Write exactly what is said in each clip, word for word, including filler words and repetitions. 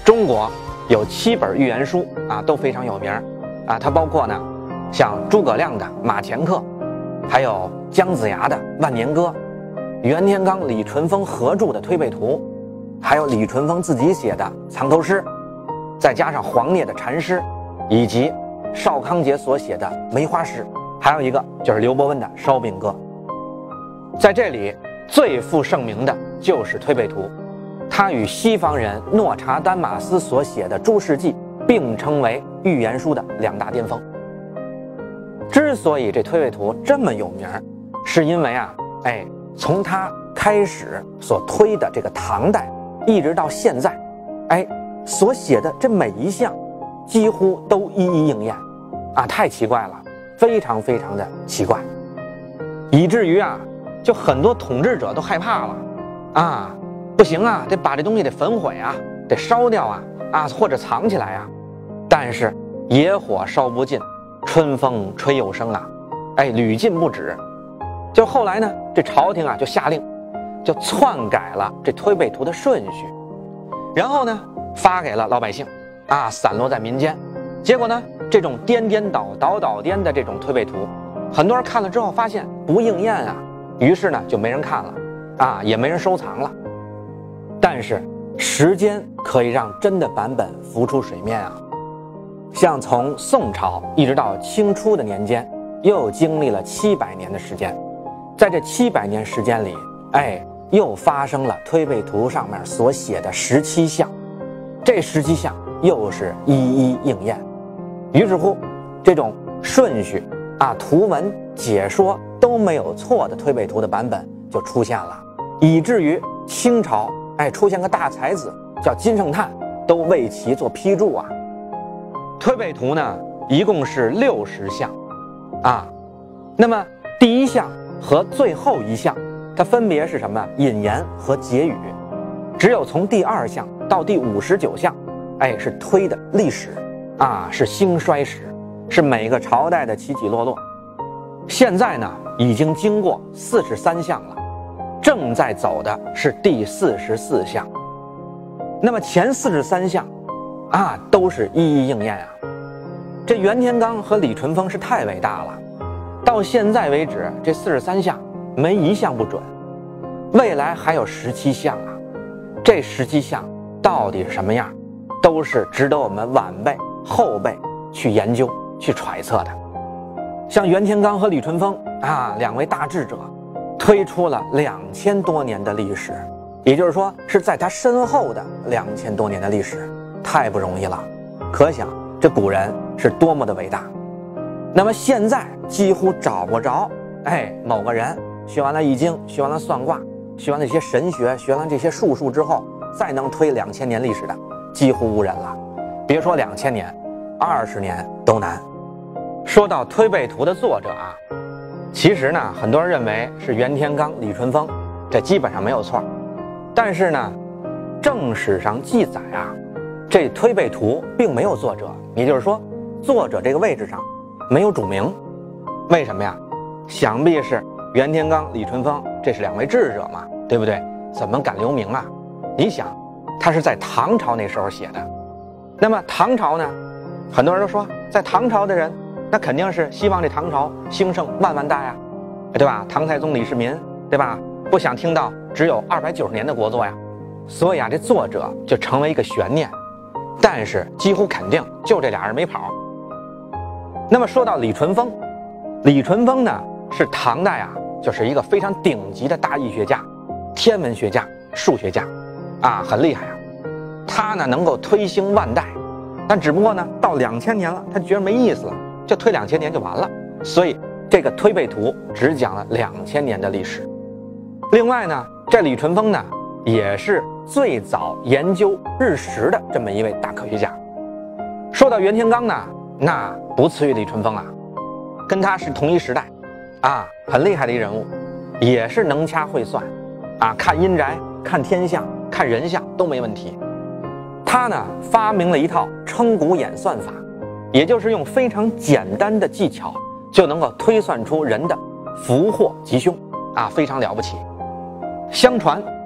中国有七本寓言书啊，都非常有名啊。它包括呢，像诸葛亮的《马前课》，还有姜子牙的《万年歌》，袁天罡、李淳风合著的《推背图》，还有李淳风自己写的藏头诗，再加上黄聂的禅诗，以及邵康节所写的梅花诗，还有一个就是刘伯温的《烧饼歌》。在这里最负盛名的就是《推背图》，它与西方人诺查丹马斯所写的《诸世纪》并称为寓言书的两大巅峰。之所以这《推背图》这么有名，是因为啊，哎，从它开始所推的这个唐代，一直到现在，哎，所写的这每一项，几乎都一一应验，啊，太奇怪了，非常非常的奇怪，以至于啊，就很多统治者都害怕了，啊，不行啊，得把这东西得焚毁啊，得烧掉啊，啊，或者藏起来啊。但是野火烧不尽，春风吹又生啊，哎，屡禁不止。就后来呢，这朝廷啊就下令，就篡改了这推背图的顺序，然后呢发给了老百姓，啊，散落在民间。结果呢，这种颠颠倒倒倒颠的这种推背图，很多人看了之后发现不应验啊，于是呢就没人看了，啊，也没人收藏了。但是时间可以让真的版本浮出水面啊。像从宋朝一直到清初的年间，又经历了七百年的时间，在这七百年时间里，哎，又发生了推背图上面所写的十七项，这十七项又是一一应验。于是乎，这种顺序啊、图文解说都没有错的推背图的版本就出现了，以至于清朝哎出现个大才子叫金圣叹，都为其做批注啊。推背图呢，一共是六十项，啊，那么第一项和最后一项，它分别是什么？引言和结语。只有从第二项到第五十九项，哎，是推的历史，啊，是兴衰史，是每个朝代的起起落落。现在呢，已经经过四十三项了，正在走的是第四十四项。那么前四十三项，啊，都是一一应验啊。这袁天罡和李淳风是太伟大了，到现在为止，这四十三项没一项不准，未来还有十七项啊。这十七项到底是什么样，都是值得我们晚辈后辈去研究去揣测的。像袁天罡和李淳风啊，两位大智者推出了两千多年的历史，也就是说是在他身后的两千多年的历史，太不容易了。可想这古人是多么的伟大。那么现在几乎找不着，哎，某个人学完了易经，学完了算卦，学完了这些神学，学完这些术数之后，再能推两千年历史的，几乎无人了。别说两千年，二十年都难。说到推背图的作者啊，其实呢，很多人认为是袁天罡、李淳风，这基本上没有错。但是呢，正史上记载啊，这推背图并没有作者，也就是说，作者这个位置上没有注明。为什么呀？想必是袁天罡、李淳风，这是两位智者嘛，对不对？怎么敢留名啊？你想，他是在唐朝那时候写的，那么唐朝呢，很多人都说，在唐朝的人，那肯定是希望这唐朝兴盛万万代呀，对吧？唐太宗李世民，对吧？不想听到只有二百九十年的国祚呀，所以啊，这作者就成为一个悬念。但是几乎肯定就这俩人没跑。那么说到李淳风，李淳风呢是唐代啊，就是一个非常顶级的大易学家、天文学家、数学家，啊，很厉害啊。他呢能够推兴万代，但只不过呢到两千年了，他觉得没意思了，就推两千年就完了。所以这个推背图只讲了两千年的历史。另外呢，这李淳风呢也是最早研究日食的这么一位大科学家。说到袁天罡呢，那不次于李淳风啊，跟他是同一时代，啊，很厉害的一人物，也是能掐会算，啊，看阴宅、看天象、看人相都没问题。他呢发明了一套称骨演算法，也就是用非常简单的技巧就能够推算出人的福祸吉凶，啊，非常了不起。相传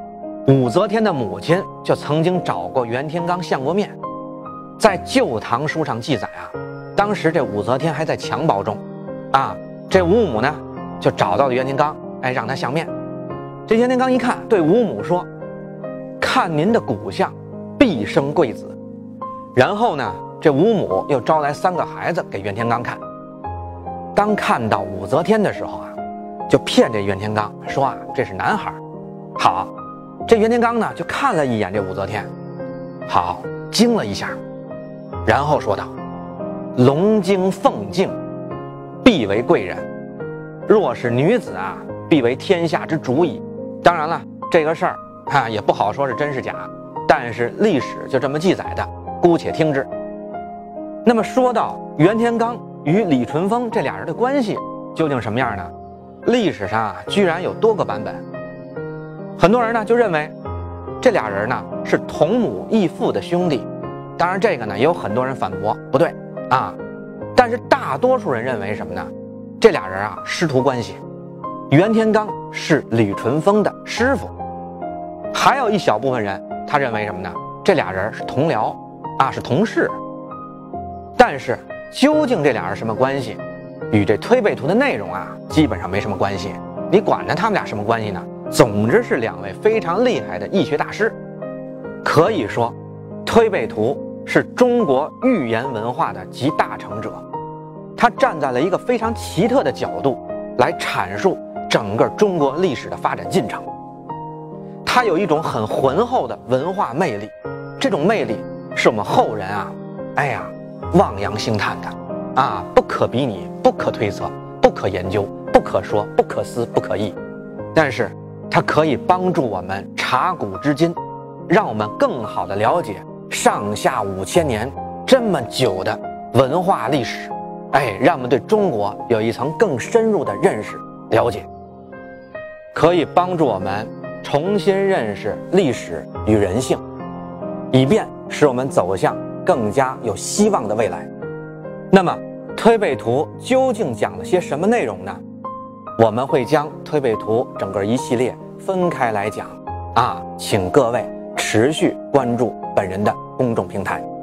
武则天的母亲就曾经找过袁天罡相过面。在《旧唐书》上记载啊，当时这武则天还在襁褓中，啊，这吴母呢就找到了袁天罡，哎，让他相面。这袁天罡一看，对吴母说：“看您的骨相，必生贵子。”然后呢，这吴母又招来三个孩子给袁天罡看。当看到武则天的时候啊，就骗这袁天罡说啊，这是男孩。好，这袁天罡呢就看了一眼这武则天，好，惊了一下，然后说道：“龙精凤静，必为贵人。若是女子啊，必为天下之主矣。”当然了，这个事儿啊也不好说是真是假，但是历史就这么记载的，姑且听之。那么说到袁天罡与李淳风这俩人的关系究竟什么样呢？历史上啊居然有多个版本。很多人呢就认为这俩人呢是同母异父的兄弟，当然这个呢也有很多人反驳不对啊，但是大多数人认为什么呢？这俩人啊师徒关系，袁天罡是李淳风的师傅。还有一小部分人他认为什么呢？这俩人是同僚啊，是同事。但是究竟这俩人什么关系，与这推背图的内容啊基本上没什么关系，你管着他们俩什么关系呢？总之是两位非常厉害的易学大师。可以说推背图是中国预言文化的集大成者，他站在了一个非常奇特的角度来阐述整个中国历史的发展进程。它有一种很浑厚的文化魅力，这种魅力是我们后人啊哎呀望洋兴叹的啊，不可比拟，不可推测，不可研究，不可说，不可思，不可议。但是它可以帮助我们察古知今，让我们更好地了解上下五千年这么久的文化历史，哎，让我们对中国有一层更深入的认识了解，可以帮助我们重新认识历史与人性，以便使我们走向更加有希望的未来。那么推背图究竟讲了些什么内容呢？我们会将推背图整个一系列分开来讲啊，请各位持续关注本人的公众平台。